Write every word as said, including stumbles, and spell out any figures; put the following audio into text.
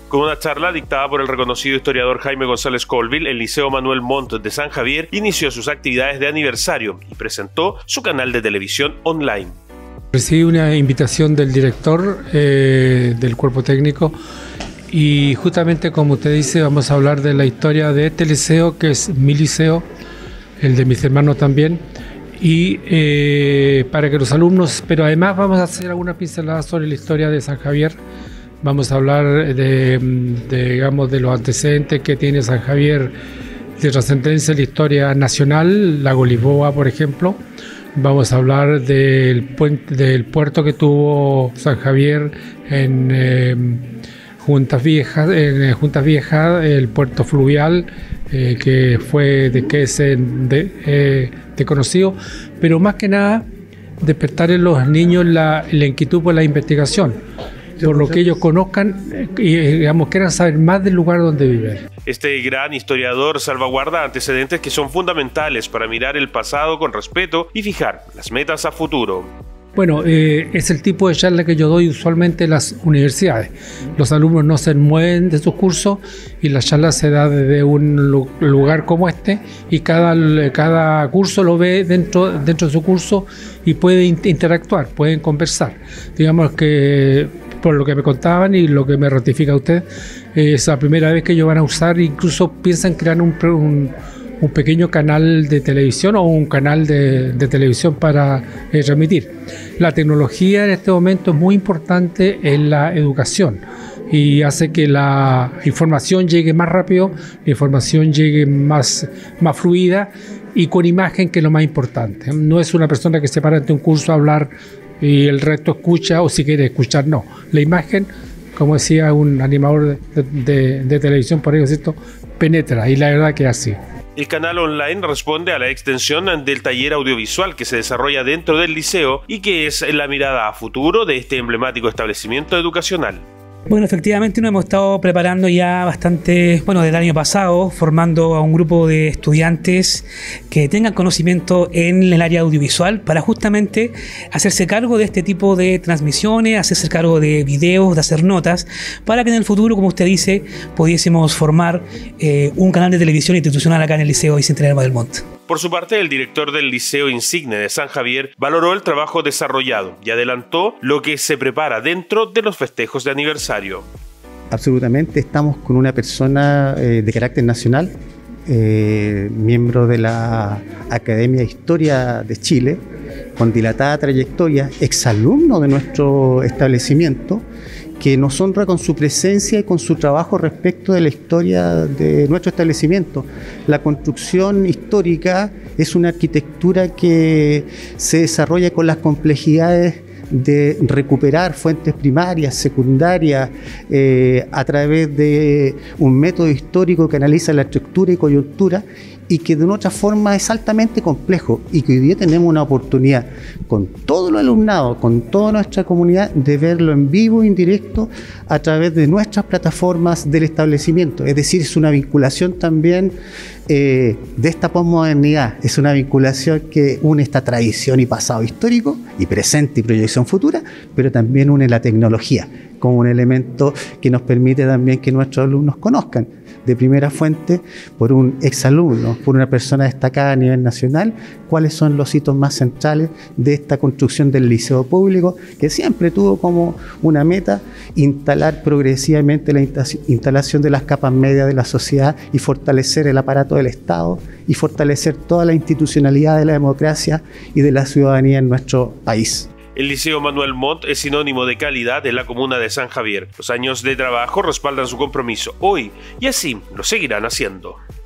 Con una charla dictada por el reconocido historiador Jaime González Colville, el Liceo Manuel Montt de San Javier inició sus actividades de aniversario y presentó su canal de televisión online. Recibí una invitación del director eh, del cuerpo técnico y justamente como usted dice vamos a hablar de la historia de este liceo, que es mi liceo, el de mis hermanos también, y eh, para que los alumnos, pero además vamos a hacer algunas pinceladas sobre la historia de San Javier. Vamos a hablar de, de, digamos, de los antecedentes que tiene San Javier de trascendencia en la historia nacional, Lago Lisboa, por ejemplo. Vamos a hablar del, puente, del puerto que tuvo San Javier en eh, Juntas Viejas, en Juntas Viejas, el puerto fluvial, eh, que fue de que es de, eh, de conocido, pero más que nada despertar en los niños la, la inquietud por la investigación, por lo que ellos conozcan y digamos quieran saber más del lugar donde viven. Este gran historiador salvaguarda antecedentes que son fundamentales para mirar el pasado con respeto y fijar las metas a futuro. Bueno, eh, es el tipo de charla que yo doy usualmente en las universidades. Los alumnos no se mueven de sus cursos y la charla se da desde un lugar como este y cada, cada curso lo ve dentro, dentro de su curso y puede interactuar, pueden conversar. Digamos que por lo que me contaban y lo que me ratifica usted, es la primera vez que ellos van a usar, incluso piensan crear un, un, un pequeño canal de televisión o un canal de, de televisión para eh, transmitir. La tecnología en este momento es muy importante en la educación y hace que la información llegue más rápido, la información llegue más, más fluida y con imagen, que es lo más importante. No es una persona que se para ante un curso a hablar y el resto escucha, o si quiere escuchar, no. La imagen, como decía un animador de, de, de televisión, por ejemplo, penetra, y la verdad que es así. El canal online responde a la extensión del taller audiovisual que se desarrolla dentro del liceo y que es la mirada a futuro de este emblemático establecimiento educacional. Bueno, efectivamente nos hemos estado preparando ya bastante, bueno, desde el año pasado, formando a un grupo de estudiantes que tengan conocimiento en el área audiovisual para justamente hacerse cargo de este tipo de transmisiones, hacerse cargo de videos, de hacer notas, para que en el futuro, como usted dice, pudiésemos formar eh, un canal de televisión institucional acá en el Liceo Bicentenario Manuel Montt. Por su parte, el director del Liceo Insigne de San Javier valoró el trabajo desarrollado y adelantó lo que se prepara dentro de los festejos de aniversario. Absolutamente, estamos con una persona eh, de carácter nacional, eh, miembro de la Academia de Historia de Chile, con dilatada trayectoria, exalumno de nuestro establecimiento, que nos honra con su presencia y con su trabajo respecto de la historia de nuestro establecimiento. La construcción histórica es una arquitectura que se desarrolla con las complejidades de recuperar fuentes primarias, secundarias, eh, a través de un método histórico que analiza la estructura y coyuntura, y que de una otra forma es altamente complejo, y que hoy día tenemos una oportunidad con todo el alumnado, con toda nuestra comunidad, de verlo en vivo e indirecto a través de nuestras plataformas del establecimiento. Es decir, es una vinculación también eh, de esta posmodernidad, es una vinculación que une esta tradición y pasado histórico, y presente y proyección futura, pero también une la tecnología como un elemento que nos permite también que nuestros alumnos conozcan de primera fuente, por un exalumno, por una persona destacada a nivel nacional, cuáles son los hitos más centrales de esta construcción del liceo público, que siempre tuvo como una meta instalar progresivamente la instalación de las capas medias de la sociedad y fortalecer el aparato del Estado y fortalecer toda la institucionalidad de la democracia y de la ciudadanía en nuestro país. El Liceo Manuel Montt es sinónimo de calidad en la comuna de San Javier. Los años de trabajo respaldan su compromiso hoy y así lo seguirán haciendo.